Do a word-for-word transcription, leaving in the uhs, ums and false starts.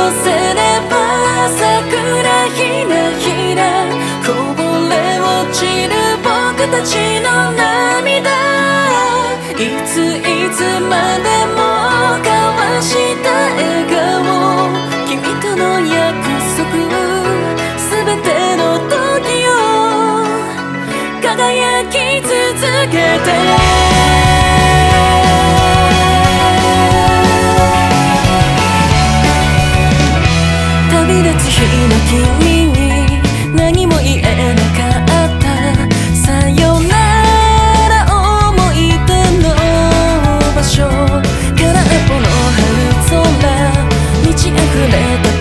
せれば桜ひらひらこぼれ落ちる僕たちの涙、いついつまでも交わした笑顔、君との約束すべての時を輝き続けて。旅立つ日の君に何も言えなかった、さよなら思い出の場所、空っぽの春空、満ち溢れた